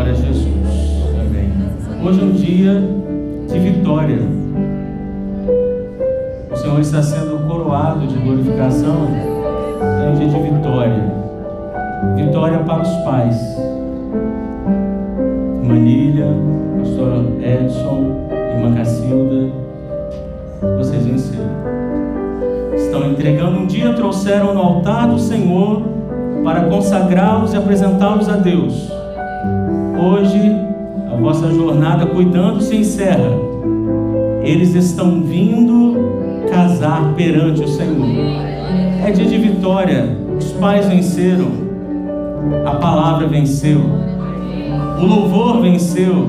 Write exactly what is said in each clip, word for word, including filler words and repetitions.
Glória a Jesus. Amém. Hoje é um dia de vitória. O Senhor está sendo coroado de glorificação. É um dia de vitória. Vitória para os pais. Manília, pastor Edson, irmã Cacilda, vocês venceram. Estão entregando um dia, trouxeram no altar do Senhor para consagrá-los e apresentá-los a Deus. Hoje, a vossa jornada cuidando se encerra. Eles estão vindo casar perante o Senhor. É dia de vitória. Os pais venceram. A palavra venceu. O louvor venceu.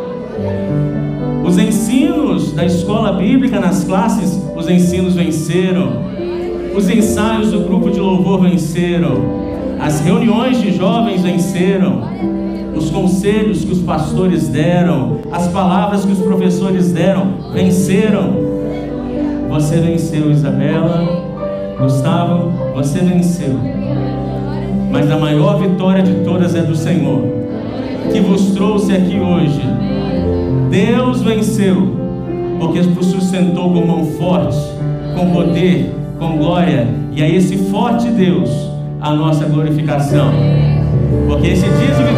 Os ensinos da escola bíblica nas classes, os ensinos venceram. Os ensaios do grupo de louvor venceram. As reuniões de jovens venceram. Os conselhos que os pastores deram, as palavras que os professores deram, venceram. Você venceu, Isabela, Gustavo, você venceu. Mas a maior vitória de todas é do Senhor, que vos trouxe aqui hoje. Deus venceu, porque vos sustentou com mão forte, com poder, com glória, e a esse forte Deus a nossa glorificação. Porque esse dia de